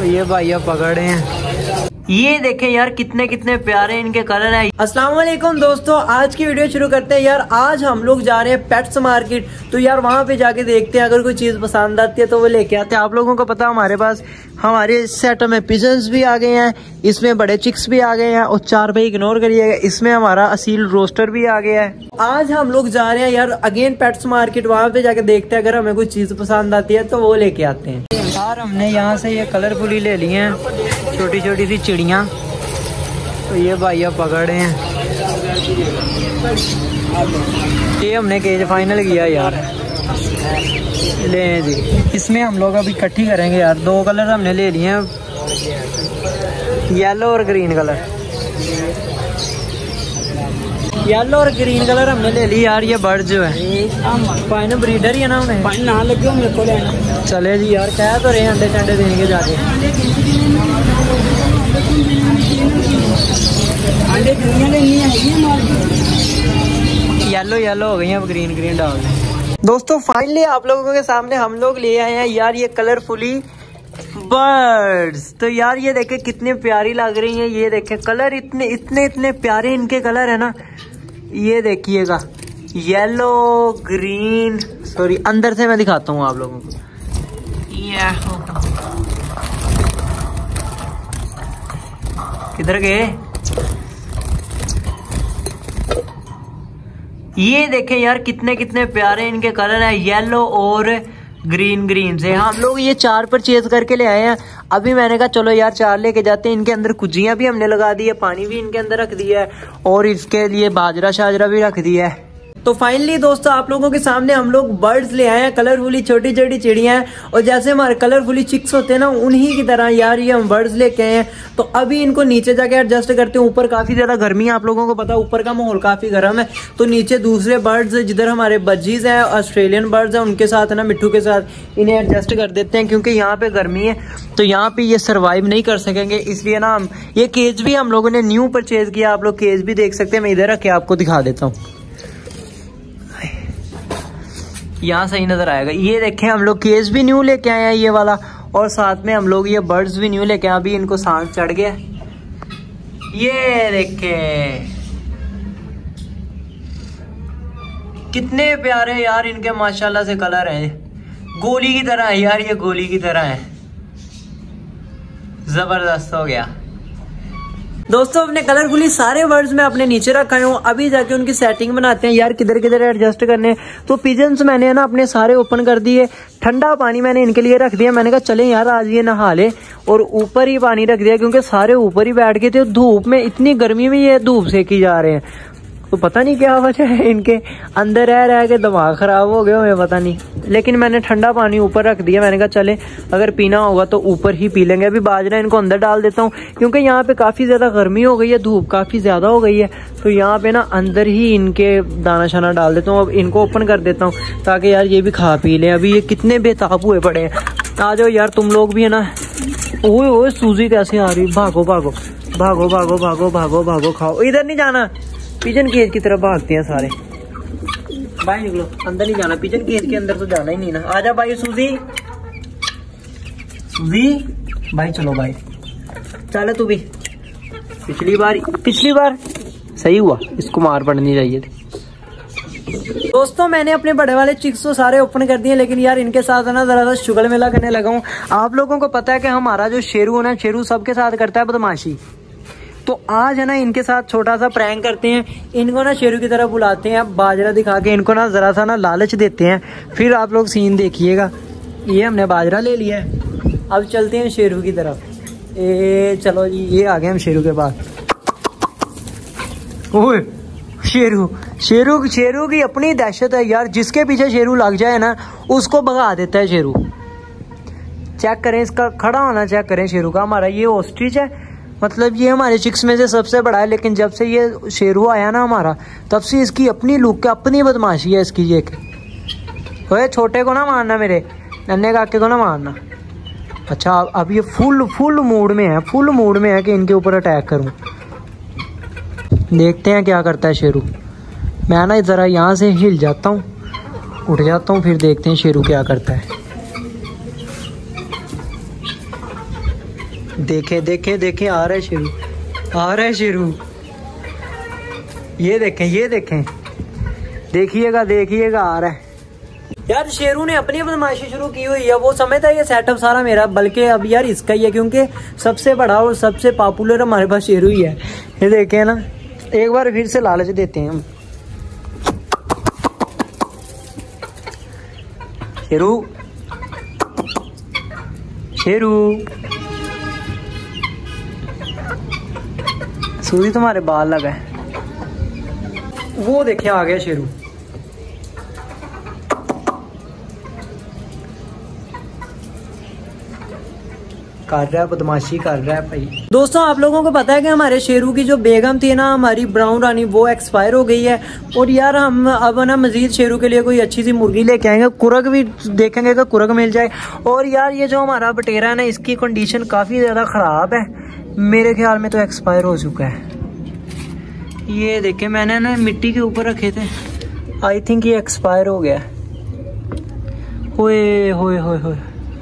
तो ये भैया पकड़े हैं, ये देखें यार कितने कितने प्यारे इनके कलर हैं। अस्सलाम वालेकुम दोस्तों, आज की वीडियो शुरू करते हैं। यार आज हम लोग जा रहे हैं पेट्स मार्केट, तो यार वहाँ पे जाके देखते हैं, अगर कोई चीज़ पसंद आती है तो वो लेके आते हैं। आप लोगों को पता हमारे पास हमारे सेट में पिजन्स भी आ गए हैं, इसमें बड़े चिक्स भी आ गए हैं और 4 भाई इग्नोर करिएगा, इसमें हमारा असील रोस्टर भी आ गया है। आज हम लोग जा रहे हैं यार अगेन पेट्स मार्केट, वहाँ पे जाके देखते हैं, अगर हमें कोई चीज़ पसंद आती है तो वो लेके आते हैं। यार हमने यहाँ से ये कलरफुली ले लिए हैं, छोटी छोटी सी चिड़ियाँ, तो ये भैया पकड़े हैं, ये हमने केज फाइनल किया यार। ले जी, इसमें हम लोग अभी इकट्ठी करेंगे यार। 2 कलर हमने ले लिए हैं, येलो और ग्रीन कलर। येलो और ग्रीन कलर हमने ले ली यार। ये बर्ड जो है फाइनल ब्रीडर ही है ना, उन्हें ना लगे मेरे को लेना। चले जी यार, कह तो रहे अंडे चंडे देंगे जाके। येलो येलो हो गई है, अब ग्रीन ग्रीन डाल दें। दोस्तों फाइनली आप लोगों के सामने हम लोग ले आए हैं यार ये कलरफुली बर्ड्स। तो यार ये देखें कितनी प्यारी लग रही है, ये देखें कलर इतने इतने इतने प्यारे इनके कलर है ना। ये देखिएगा येलो ग्रीन, सॉरी अंदर से मैं दिखाता हूँ आप लोगों को। किधर गए? ये देखें यार कितने कितने प्यारे इनके कलर है, येलो और ग्रीन ग्रीन से। हम लोग ये 4 परचेज करके ले आए हैं। अभी मैंने कहा चलो यार 4 लेके जाते हैं। इनके अंदर कुजियां भी हमने लगा दी है, पानी भी इनके अंदर रख दिया है और इसके लिए बाजरा शाजरा भी रख दिया है। तो फाइनली दोस्तों आप लोगों के सामने हम लोग बर्ड्स ले आए हैं, कलरफुली छोटी छोटी चिड़ियां हैं। और जैसे हमारे कलरफुली चिक्स होते हैं ना, उन्हीं की तरह यार ये हम बर्ड्स लेके आए हैं। तो अभी इनको नीचे जाके एडजस्ट करते हैं। ऊपर काफी ज्यादा गर्मी है, आप लोगों को पता है ऊपर का माहौल काफी गर्म है। तो नीचे दूसरे बर्ड्स जिधर हमारे बज्जीज हैं, ऑस्ट्रेलियन बर्ड्स हैं, उनके साथ ना मिट्टू के साथ इन्हें एडजस्ट कर देते हैं, क्योंकि यहाँ पे गर्मी है तो यहाँ पे ये सर्वाइव नहीं कर सकेंगे। इसलिए ना हम ये केज भी हम लोगों ने न्यू परचेज किया। आप लोग केज भी देख सकते हैं, मैं इधर रख के आपको दिखा देता हूँ, यहाँ सही नजर आएगा। ये देखें हम लोग केज भी न्यू लेके आए हैं ये वाला, और साथ में हम लोग ये बर्ड्स भी न्यू लेके आए। अभी इनको सांस चढ़ गया। ये देखें कितने प्यारे यार इनके माशाल्लाह से कलर हैं, गोली की तरह है यार, ये गोली की तरह है, जबरदस्त हो गया। दोस्तों अपने कलरफुली सारे वर्ड्स में अपने नीचे रखा हूँ, अभी जाके उनकी सेटिंग बनाते हैं यार, किधर किधर एडजस्ट करने। तो पिजन्स मैंने ना अपने सारे ओपन कर दिए, ठंडा पानी मैंने इनके लिए रख दिया। मैंने कहा चले यार आज ये नहा ले, और ऊपर ही पानी रख दिया क्योंकि सारे ऊपर ही बैठ गए थे। धूप में, इतनी गर्मी में ये धूप सेकी जा रहे हैं, तो पता नहीं क्या वजह है, इनके अंदर रह के दिमाग खराब हो गया हमें पता नहीं। लेकिन मैंने ठंडा पानी ऊपर रख दिया, मैंने कहा चले अगर पीना होगा तो ऊपर ही पी लेंगे। अभी बाजरा इनको अंदर डाल देता हूँ क्योंकि यहाँ पे काफ़ी ज़्यादा गर्मी हो गई है, धूप काफ़ी ज़्यादा हो गई है। तो यहाँ पे ना अंदर ही इनके दाना शाना डाल देता हूँ। अब इनको ओपन कर देता हूँ ताकि यार ये भी खा पी लें। अभी ये कितने बेताब हुए पड़े हैं। आ जाओ यार तुम लोग भी है ना। ओए ओए सूजी कैसे आ रही, भागो भागो भागो भागो भागो भागो भागो, खाओ। इधर नहीं जाना, पिजन केज की तरफ भागते हैं सारे। बाहर निकलो, अंदर नहीं जाना, पिजन केज के अंदर तो जाना ही नहीं ना। आजा भाई सूजी, सूजी भाई, चलो भाई चल तू भी। पिछली बार सही हुआ, इसको मार पड़नी चाहिए थी। दोस्तों मैंने अपने बड़े वाले चिक्स तो सारे ओपन कर दिए, लेकिन यार इनके साथ ना जरा सा शुगर मेला करने लगा हूँ। आप लोगों को पता है कि हमारा जो शेरू है ना, शेरू सबके साथ करता है बदमाशी। तो आज है ना इनके साथ छोटा सा प्रैंक करते हैं। इनको ना शेरू की तरह बुलाते हैं, बाजरा दिखा के इनको ना जरा सा ना लालच देते हैं। फिर आप लोग सीन देखिएगा। ये हमने बाजरा ले लिया है, अब चलते हैं शेरू की तरफ। चलो जी, ये आ गए हम शेरू के पास। ओए शेरू शेरू शेरू की अपनी दहशत है यार, जिसके पीछे शेरू लग जाए ना उसको भगा देता है शेरू। चेक करें इसका खड़ा होना, चेक करें शेरू का। हमारा ये ऑस्ट्रिच है, मतलब ये हमारे चिक्स में से सबसे बड़ा है। लेकिन जब से ये शेरू आया ना हमारा, तब से इसकी अपनी लुक, अपनी बदमाशी है इसकी। ये ओए छोटे को ना मारना, मेरे नन्हे काके को ना मारना। अच्छा अब ये फुल मूड में है, फुल मूड में है कि इनके ऊपर अटैक करूं। देखते हैं क्या करता है शेरू। मैं ना ज़रा यहाँ से हिल जाता हूँ, उठ जाता हूँ, फिर देखते हैं शेरू क्या करता है। देखे देखे देखे, आ रहा है शेरू, आ रहा है शेरू। ये देखें, ये देखें, देखिएगा देखिएगा, आ रहा है। यार शेरू ने अपनी बदमाशी शुरू की हुई है। वो समझता है ये सेटअप सारा मेरा, बल्कि अब यार इसका ही है, क्योंकि सबसे बड़ा और सबसे पॉपुलर हमारे पास शेरू ही है। ये देखे ना, एक बार फिर से लालच देते हैं हम। शेरू, शेरू, सूरी तुम्हारे बाल लगा है। वो देखे आ गया शेरू। कर रहा है, बदमाशी कर रहा है भाई। दोस्तों आप लोगों को पता है कि हमारे शेरू की जो बेगम थी ना, हमारी ब्राउन रानी, वो एक्सपायर हो गई है। और यार हम अब ना मजीद शेरू के लिए कोई अच्छी सी मुर्गी लेके आएंगे, कुरग भी देखेंगे कि कुरग मिल जाए। और यार ये जो हमारा बटेरा है ना, इसकी कंडीशन काफी ज्यादा खराब है, मेरे ख्याल में तो एक्सपायर हो चुका है। ये देखे मैंने ना मिट्टी के ऊपर रखे थे, आई थिंक ये एक्सपायर हो गया। होए होए होए होए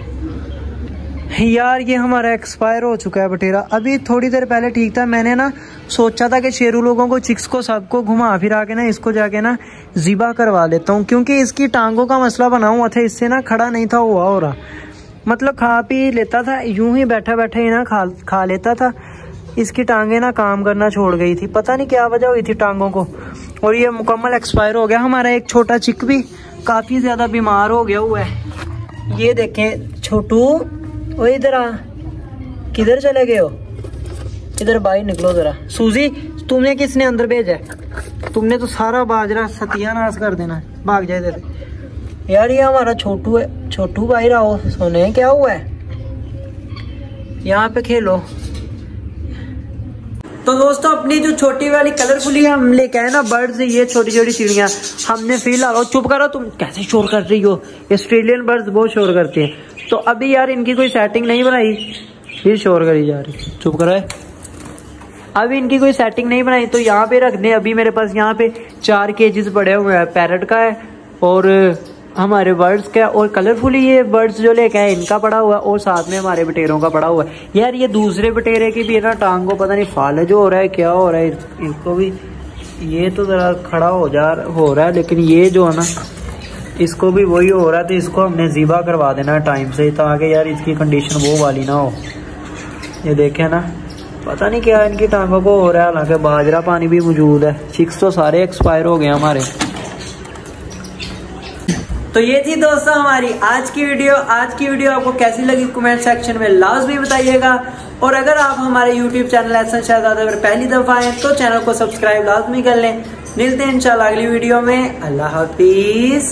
यार, ये हमारा एक्सपायर हो चुका है बटेरा। अभी थोड़ी देर पहले ठीक था। मैंने ना सोचा था कि शेरू लोगों को, चिक्स को, सबको घुमा फिरा के ना इसको जाके ना ज़िबा करवा लेता हूँ, क्योंकि इसकी टांगों का मसला बना हुआ था। इससे ना खड़ा नहीं था हुआ हो रहा, मतलब खा पी लेता था, यूं ही बैठा बैठा ही ना खा लेता था। इसकी टांगे ना काम करना छोड़ गई थी, पता नहीं क्या वजह हुई थी टांगों को, और ये मुकम्मल एक्सपायर हो गया। हमारा एक छोटा चिक भी काफ़ी ज़्यादा बीमार हो गया हुआ है। ये देखें छोटू, ओ इधर आ, किधर चले गए हो? इधर बाहर निकलो जरा। सूजी, तुमने किसने अंदर भेजा है? तुमने तो सारा बाजरा सत्यानाश कर देना है, भाग जाए इधर। यार ये हमारा छोटू है, छोटू बाहर आओ। सोने क्या हुआ है? यहाँ पे खेलो। तो दोस्तों अपनी जो छोटी वाली कलरफुली हम लेके आए ना बर्ड्स, ये छोटी छोटी चिड़िया हमने फिलहाल, चुप करो तुम, कैसे शोर कर रही हो? ऑस्ट्रेलियन बर्ड्स बहुत शोर करते हैं। तो अभी यार इनकी कोई सेटिंग नहीं बनाई, फिर शोर करी जा रही, चुप करो। अभी इनकी कोई सेटिंग नहीं बनाई तो यहाँ पे रख दें। अभी मेरे पास यहाँ पे 4 केजेस पड़े हुए हैं, पैरट का है और हमारे बर्ड्स का, और कलरफुली ये बर्ड्स जो लेके आए इनका पड़ा हुआ है, और साथ में हमारे बटेरों का पड़ा हुआ है। यार ये दूसरे बटेरे की भी है ना, टांग को पता नहीं फालज हो रहा है, क्या हो रहा है इनको भी। ये तो जरा खड़ा हो रहा है, लेकिन ये जो है ना, इसको भी वही हो रहा है। तो इसको हमने ज़िबा करवा देना टाइम से, ताकि यार इसकी कंडीशन वो वाली ना हो। ये देखे ना, पता नहीं क्या इनकी टांगों को हो रहा है, हालांकि बाजरा पानी भी मौजूद है। चिक्स तो सारे एक्सपायर हो गए हमारे। तो ये थी दोस्तों हमारी आज की वीडियो। आज की वीडियो आपको कैसी लगी कमेंट सेक्शन में लाजमी बताइएगा। और अगर आप हमारे YouTube चैनल एहसन शहजादा पर पहली दफा आए तो चैनल को सब्सक्राइब लाजमी कर लें। मिलते हैं इंशाल्लाह अगली वीडियो में। अल्लाह हाफिज।